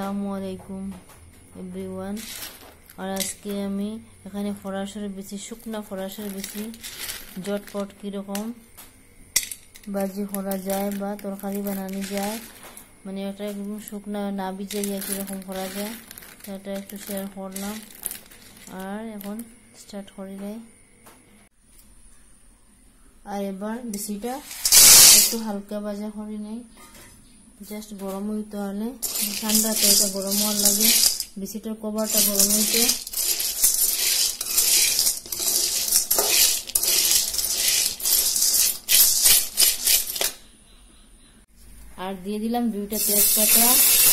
আসসালামু আলাইকুম এভরিওয়ান। আর আজকে আমি এখানে ফরাসের বেশি শুকনা ফরাসের বেশি জটপট কীরকম ভাজি করা যায় বা তরকারি বানানো যায়, মানে এটা একদম শুকনা না ভিজিয়ে কীরকম করা যায় এটা একটু শেয়ার করলাম। আর এখন স্টার্ট করে দেয়। আর এবার বেশিটা একটু হালকা ভাজা করে নেই, জাস্ট গরম হইতে হলে ঠান্ডাতে এটা গরম হওয়ার লাগে, বেশিটার কভারটা গরম হইতে। আর দিয়ে দিলাম 2টা তেজপাতা।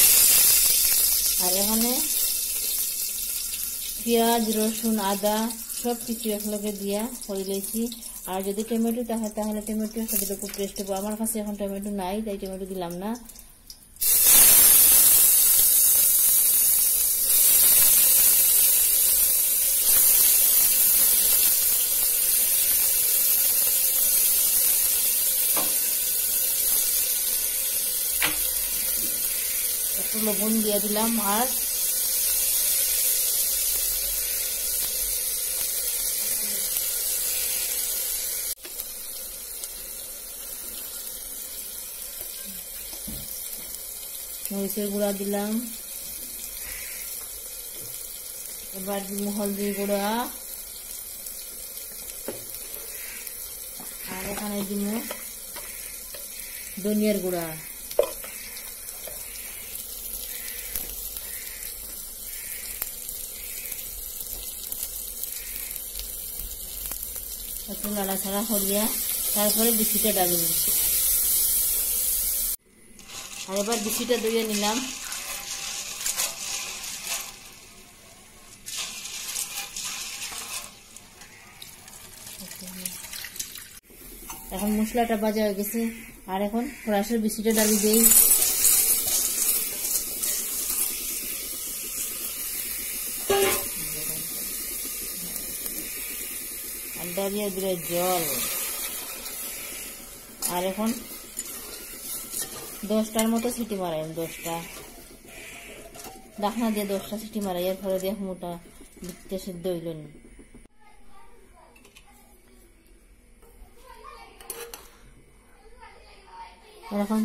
আর এখানে পেঁয়াজ রসুন আদা সব কিছু একলগে দিয়া করে লেছি। আর যদি টমেটো থাকে তাহলে টমেটো সাথে খুব টেস্ট হবে। আমার কাছে এখন টমেটো নাই তাই টমেটো দিলাম না। একটু লবণ দিয়ে দিলাম। আর মরিচের গুঁড়া দিলাম। এবার দিব হলদির গুঁড়া। আর এখানে দিব ধনিয়ার গুঁড়া। একটু নাড়াচাড়া করিয়া তারপরে বিচিটা ডালব। আর এবার বিচিটা ধুয়ে নিলাম। এখন মশলাটা ভাজা হয়ে গেছে। আর এখন ফরাসের বিচিটা ডালি দেই। আর ডালিয়ে দিলে জল। আর এখন 10টার মতো সিটি মারাই, 10টা ডাকনা দিয়ে 10টা সিটি মারাই। এর পরে দিয়ে মোটা দিতে সিদ্ধ হইল না। এখন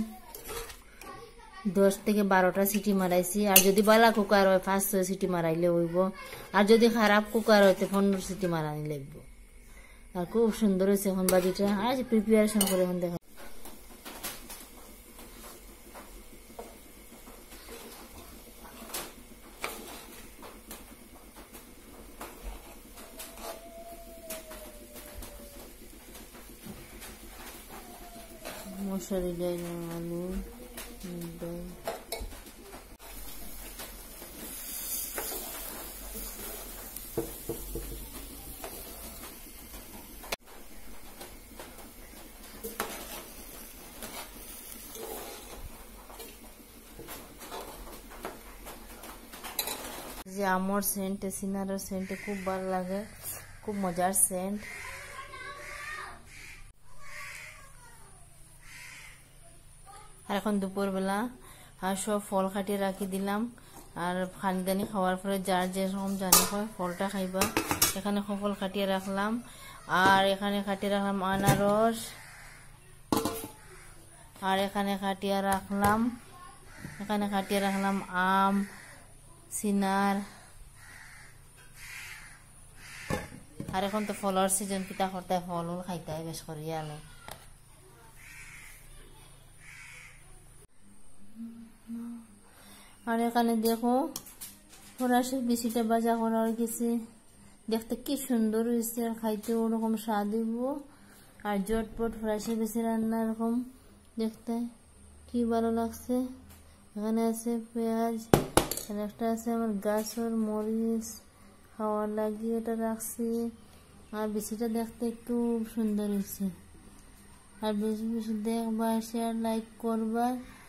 10 থেকে 12টা সিটি মারাইছি। আর যদি বালা কুকার হয় 5-6 সিটি মারাইলে হইব। আর যদি খারাপ কুকার হয় 15 সিটি মারানি লাগবে। আর খুব সুন্দর হয়েছে এখন ভাজিটা। আজ প্রিপারেশন করে এখন দেখা। মশারি দেয় আলু যে আমার সেন্ট সিনারের সেন্ট খুব ভালো লাগে, খুব মজার সেন্ট। আর এখন দুপুরবেলা আর সব ফল কাটিয়ে রাখি দিলাম। আর খানিদানি খাওয়ার পরে যার যেরকম জানি হয় ফলটা খাইবা। এখানে ফল কাটিয়ে রাখলাম। আর এখানে কাটিয়ে রাখলাম আনারস। আর এখানে কাটিয়ে রাখলাম আম সিনার। আর এখন তো ফলের সিজন, পিতা করতে ফল খাইতে হয় বেশ করিয়া আলো। আর এখানে দেখো ফরাসের বিচিটা ভাজা করা হয়ে গেছে। দেখতে কি সুন্দর হয়েছে, আর খাইতে ওরকম স্বাদ হইব। আর জটপট ফরাসের বিচি রান্না এরকম দেখতে কি ভালো লাগছে। এখানে আছে পেঁয়াজ, আর একটা আছে আমার গাজর মরিচ খাওয়ার লাগিয়ে এটা রাখছি। আর বিচিটা দেখতে খুব সুন্দর হয়েছে। আর বেশি বেশি দেখবা, শেয়ার লাইক করবা।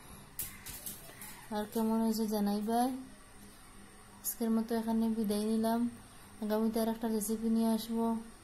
আর কেমন হয়েছে জানাইবা। আজকের মতো এখানে বিদায় নিলাম। আগামীতে আর একটা রেসিপি নিয়ে আসবো।